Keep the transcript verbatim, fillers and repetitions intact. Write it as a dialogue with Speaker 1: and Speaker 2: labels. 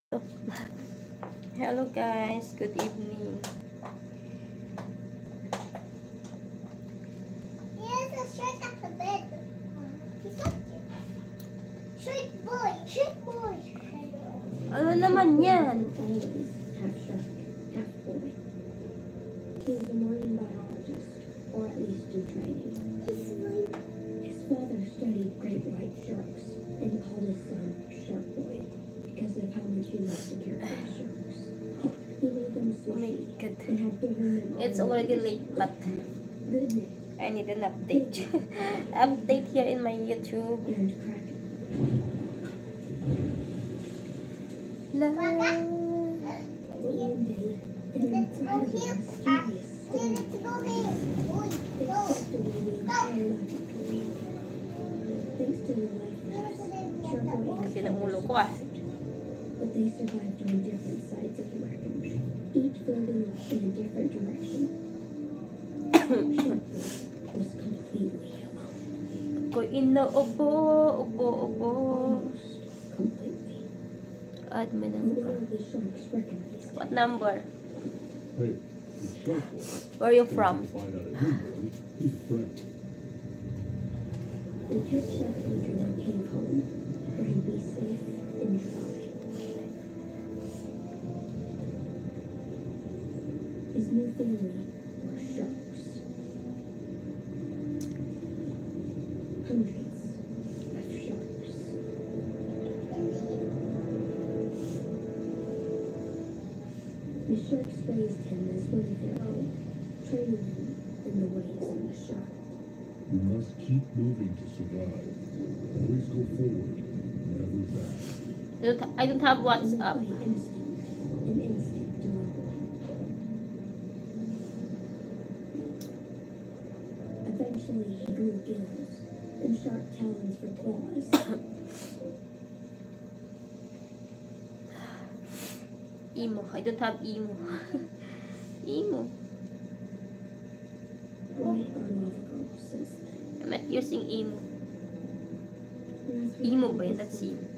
Speaker 1: Hello guys, good evening.
Speaker 2: Here's a shirt at the bed. He's up there. Shirt boy, shirt boy.
Speaker 1: Ano naman yan?
Speaker 3: Half shark, half boy. He's a marine biologist, or at least in training.
Speaker 2: He's like,
Speaker 3: His father studied great white sharks and called his son Shark Boy because of how much he loved to care for the sharks. He made them
Speaker 1: Oh my
Speaker 3: sushi
Speaker 1: god.
Speaker 3: and had given them all
Speaker 1: It's already late, but
Speaker 3: good news
Speaker 1: I need an update. Update here in my YouTube.
Speaker 3: and crack.
Speaker 1: La.
Speaker 3: One day, an incredibly mysterious
Speaker 2: we
Speaker 3: storm
Speaker 2: need to go here. Boy, go.
Speaker 3: swept away the entire magical world. Thanks to the life rafts, Shark Boy and
Speaker 1: Kasi
Speaker 3: his
Speaker 1: namulo
Speaker 3: father
Speaker 1: ko ah.
Speaker 3: survived. But they survived on different sides of the wreck, each floating off in a different direction. Shark Boy was completely alone.
Speaker 1: Ko inaubo, ubo, ubo.
Speaker 3: Almost completely.
Speaker 1: Add my
Speaker 3: Neither
Speaker 1: number.
Speaker 3: of the sharks recognized
Speaker 1: What
Speaker 3: him.
Speaker 1: number?
Speaker 4: Hey, it's Shark Boy.
Speaker 1: Where are you from?
Speaker 4: Find out if he's a friend.
Speaker 3: The head chef Adrian came home, where he'd be safe and dry. His new family were sharks. Hundreds of sharks. The sharks raised him as one of their own, training him in the ways of a shark.
Speaker 4: You must keep moving to survive. Always go forward, never back.
Speaker 1: I don't, I don't have
Speaker 3: And
Speaker 1: WhatsApp.
Speaker 3: by instinct, an instinct to learn. Eventually, he grew gills and sharp talons for claws.
Speaker 1: Emo. I don't have emo. Emo.
Speaker 3: Why are lava girls since then?
Speaker 1: I'm not using emo.
Speaker 3: There are three
Speaker 1: Emo ba yun?
Speaker 3: people
Speaker 1: That's emo.